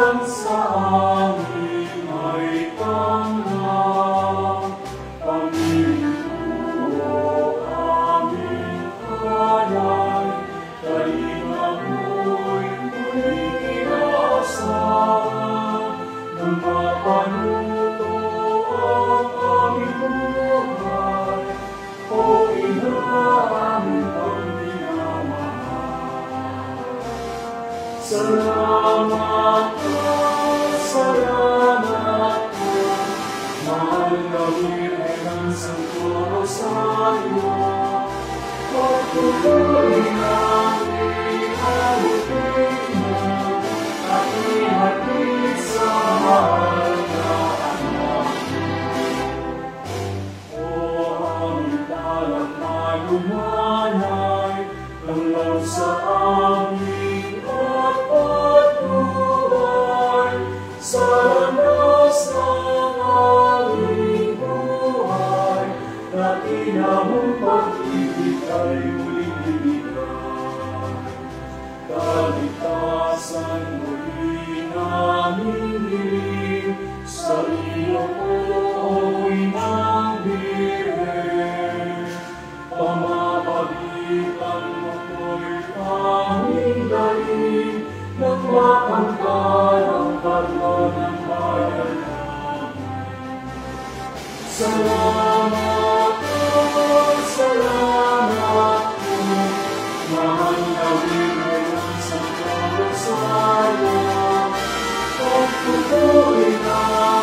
sa amin ay tanggap. Panginoon, aming hanay, kanina mo'y muling inaasahan, nang mapanuto ang aming buhay. O Ina, aming pagminamahal. Salamat ka, salamat ka, mahal na Birhen ng Santo Rosario. Pagtuloy namin ang utina at ihatid sa mahal na anak. O aming talat na lumanay, langlaw sa amin at patuloy sa landas ng aming buhay, na inamong pag-ibig ay muling ibigay. Kaligtasan muli namin hiling sa iyo, O Inang Birhen. Pamamagitan mo ko'y aming dalhin, nang maangkan ang pagod ng bayan namin. Salamat po, salamat po, mahal na Birhen ng Santo Rosario. Pagtuloy na